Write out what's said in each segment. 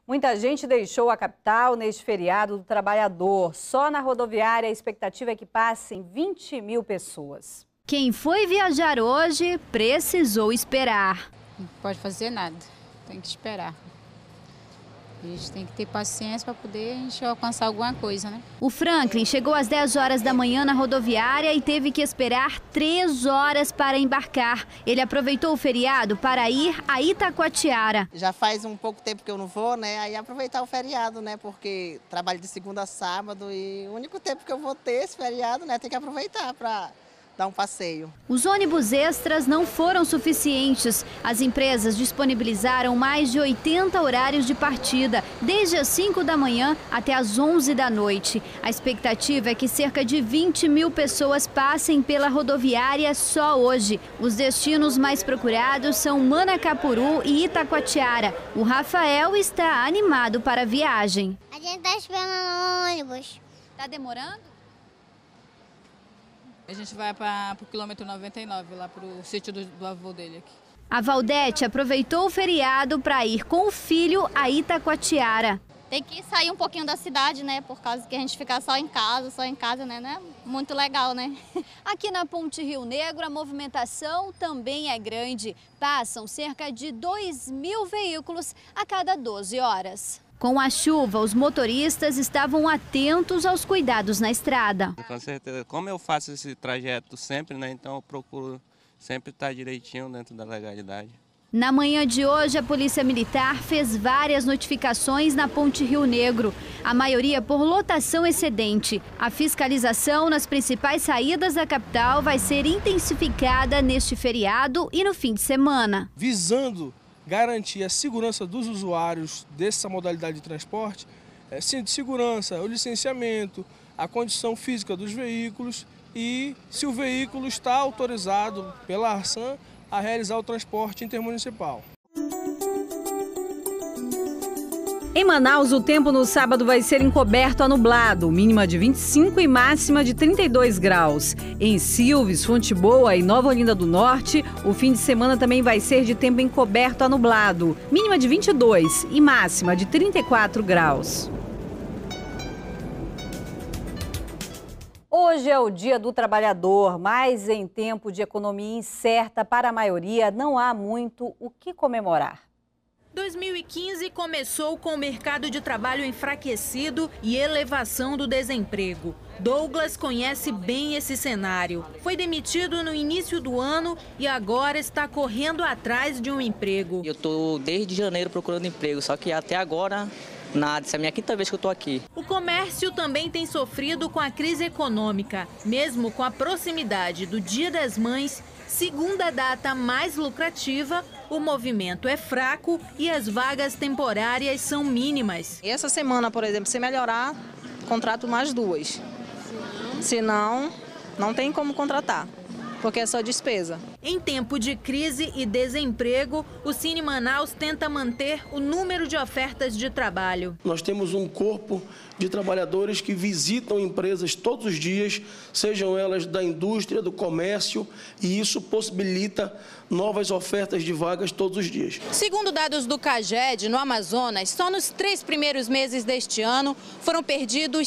Muita gente deixou a capital neste feriado do trabalhador. Só na rodoviária a expectativa é que passem 20 mil pessoas. Quem foi viajar hoje precisou esperar. Não pode fazer nada, tem que esperar. A gente tem que ter paciência para poder a gente alcançar alguma coisa, né? O Franklin chegou às 10 horas da manhã na rodoviária e teve que esperar 3 horas para embarcar. Ele aproveitou o feriado para ir a Itacoatiara. Já faz um pouco tempo que eu não vou, né? Aí aproveitar o feriado, né? Porque trabalho de segunda a sábado e o único tempo que eu vou ter esse feriado, né? Tem que aproveitar para dar um passeio. Os ônibus extras não foram suficientes. As empresas disponibilizaram mais de 80 horários de partida, desde as 5 da manhã até as 11 da noite. A expectativa é que cerca de 20 mil pessoas passem pela rodoviária só hoje. Os destinos mais procurados são Manacapuru e Itacoatiara. O Rafael está animado para a viagem. A gente está esperando no ônibus. Está demorando? A gente vai para o quilômetro 99, lá para o sítio do avô dele aqui. A Valdete aproveitou o feriado para ir com o filho a Itacoatiara. Tem que sair um pouquinho da cidade, né? Por causa que a gente ficar só em casa, né? Não é muito legal, né? Aqui na Ponte Rio Negro, a movimentação também é grande. Passam cerca de 2.000 veículos a cada 12 horas. Com a chuva, os motoristas estavam atentos aos cuidados na estrada. Com certeza, como eu faço esse trajeto sempre, né? Então eu procuro sempre estar direitinho dentro da legalidade. Na manhã de hoje, a Polícia Militar fez várias notificações na Ponte Rio Negro, a maioria por lotação excedente. A fiscalização nas principais saídas da capital vai ser intensificada neste feriado e no fim de semana. Visando garantir a segurança dos usuários dessa modalidade de transporte, cinto de segurança, o licenciamento, a condição física dos veículos e se o veículo está autorizado pela Arsan a realizar o transporte intermunicipal. Em Manaus, o tempo no sábado vai ser encoberto a nublado, mínima de 25 e máxima de 32 graus. Em Silves, Fonte Boa e Nova Olinda do Norte, o fim de semana também vai ser de tempo encoberto a nublado, mínima de 22 e máxima de 34 graus. Hoje é o Dia do Trabalhador, mas em tempo de economia incerta para a maioria, não há muito o que comemorar. 2015 começou com o mercado de trabalho enfraquecido e elevação do desemprego. Douglas conhece bem esse cenário. Foi demitido no início do ano e agora está correndo atrás de um emprego. Eu estou desde janeiro procurando emprego, só que até agora nada. Essa é a minha quinta vez que eu estou aqui. O comércio também tem sofrido com a crise econômica. Mesmo com a proximidade do Dia das Mães, segunda data mais lucrativa, o movimento é fraco e as vagas temporárias são mínimas. Essa semana, por exemplo, se melhorar, contrato mais 2. Senão, não tem como contratar, porque é só despesa. Em tempo de crise e desemprego, o Cine Manaus tenta manter o número de ofertas de trabalho. Nós temos um corpo de trabalhadores que visitam empresas todos os dias, sejam elas da indústria, do comércio, e isso possibilita novas ofertas de vagas todos os dias. Segundo dados do CAGED, no Amazonas, só nos 3 primeiros meses deste ano foram perdidos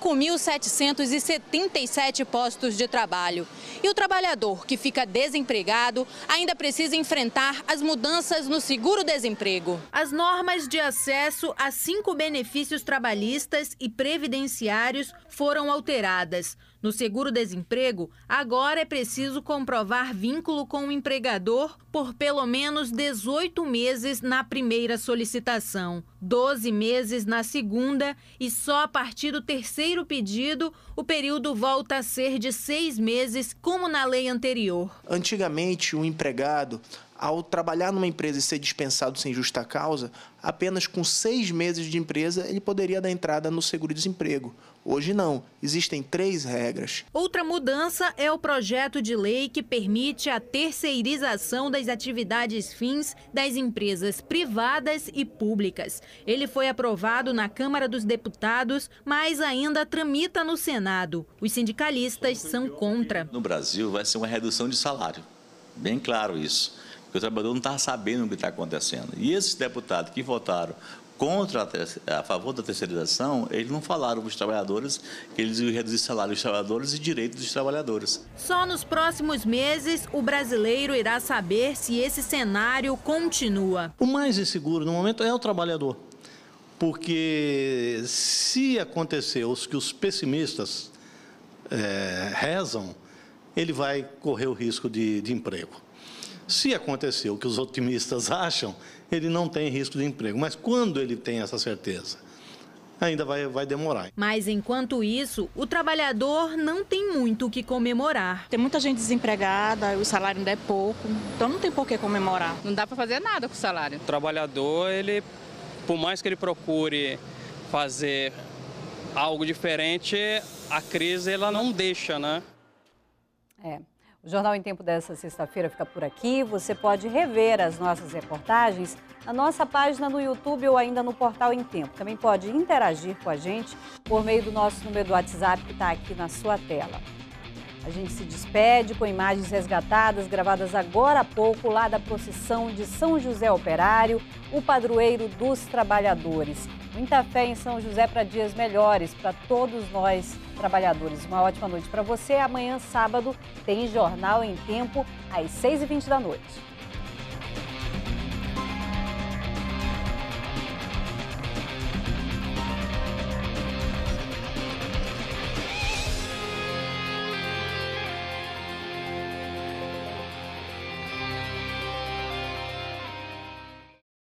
5.777 postos de trabalho. E o trabalhador que fica desempregado ainda precisa enfrentar as mudanças no seguro-desemprego. As normas de acesso a 5 benefícios trabalhistas e previdenciários foram alteradas. No seguro-desemprego, agora é preciso comprovar vínculo com o empregador por pelo menos 18 meses na primeira solicitação, 12 meses na segunda e só a partir do terceiro pedido o período volta a ser de 6 meses, como na lei anterior. Antigamente, o empregado, ao trabalhar numa empresa e ser dispensado sem justa causa, apenas com 6 meses de empresa ele poderia dar entrada no seguro-desemprego. Hoje não, existem 3 regras. Outra mudança é o projeto de lei que permite a terceirização das atividades fins das empresas privadas e públicas. Ele foi aprovado na Câmara dos Deputados, mas ainda tramita no Senado. Os sindicalistas são contra. No Brasil vai ser uma redução de salário, bem claro isso. Porque o trabalhador não está sabendo o que está acontecendo. E esses deputados que votaram a favor da terceirização, eles não falaram para os trabalhadores que eles iam reduzir salário dos trabalhadores e direitos dos trabalhadores. Só nos próximos meses, o brasileiro irá saber se esse cenário continua. O mais inseguro no momento é o trabalhador, porque se acontecer o que os pessimistas rezam, ele vai correr o risco de emprego. Se acontecer o que os otimistas acham, ele não tem risco de emprego. Mas quando ele tem essa certeza, ainda vai demorar. Mas, enquanto isso, o trabalhador não tem muito o que comemorar. Tem muita gente desempregada, o salário ainda é pouco, então não tem por que comemorar. Não dá para fazer nada com o salário. O trabalhador, ele, por mais que ele procure fazer algo diferente, a crise ela não deixa, né? O Jornal em Tempo dessa sexta-feira fica por aqui. Você pode rever as nossas reportagens na nossa página no YouTube ou ainda no portal Em Tempo. Também pode interagir com a gente por meio do nosso número do WhatsApp que está aqui na sua tela. A gente se despede com imagens resgatadas, gravadas agora há pouco, lá da procissão de São José Operário, o padroeiro dos trabalhadores. Muita fé em São José para dias melhores, para todos nós trabalhadores. Uma ótima noite para você. Amanhã, sábado, tem Jornal em Tempo, às 6h20 da noite.